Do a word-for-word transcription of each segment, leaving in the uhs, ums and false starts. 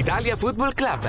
Italia Football Club.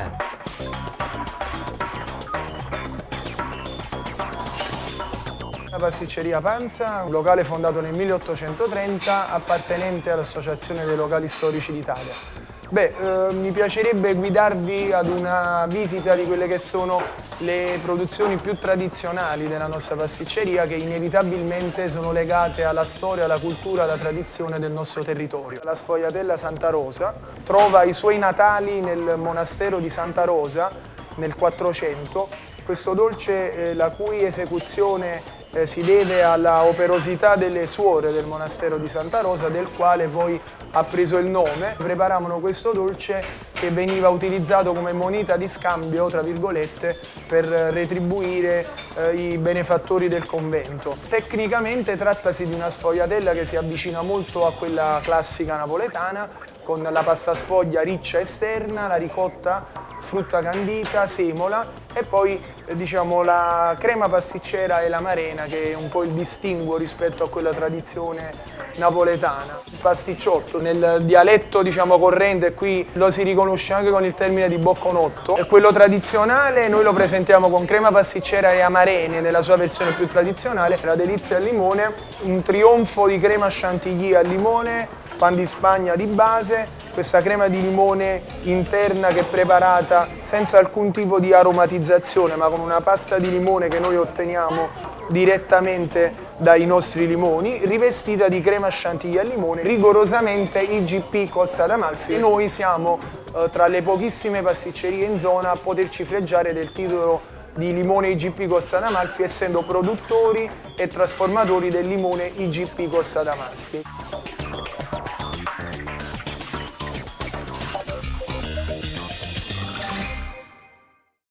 La pasticceria Panza, un locale fondato nel milleottocentotrenta, appartenente all'Associazione dei Locali Storici d'Italia. Beh, eh, mi piacerebbe guidarvi ad una visita di quelle che sono le produzioni più tradizionali della nostra pasticceria, che inevitabilmente sono legate alla storia, alla cultura, alla tradizione del nostro territorio. La sfogliatella Santa Rosa trova i suoi natali nel monastero di Santa Rosa nel quattrocento. Questo dolce, eh, la cui esecuzione eh, si deve alla operosità delle suore del monastero di Santa Rosa, del quale poi ha preso il nome. Preparavano questo dolce che veniva utilizzato come moneta di scambio, tra virgolette, per retribuire eh, i benefattori del convento. Tecnicamente trattasi di una sfogliatella che si avvicina molto a quella classica napoletana, con la pasta sfoglia riccia esterna, la ricotta, frutta candita, semola e poi eh, diciamo la crema pasticcera e l'amarena, che è un po' il distinguo rispetto a quella tradizione napoletana. Il pasticciotto nel dialetto diciamo corrente, qui lo si riconosce anche con il termine di bocconotto. E quello tradizionale noi lo presentiamo con crema pasticcera e amarene nella sua versione più tradizionale. La delizia al limone, un trionfo di crema chantilly al limone, pan di Spagna di base. Questa crema di limone interna che è preparata senza alcun tipo di aromatizzazione, ma con una pasta di limone che noi otteniamo direttamente dai nostri limoni, rivestita di crema chantilly al limone, rigorosamente I G P Costa d'Amalfi. E noi siamo eh, tra le pochissime pasticcerie in zona a poterci fregiare del titolo di limone I G P Costa d'Amalfi, essendo produttori e trasformatori del limone I G P Costa d'Amalfi.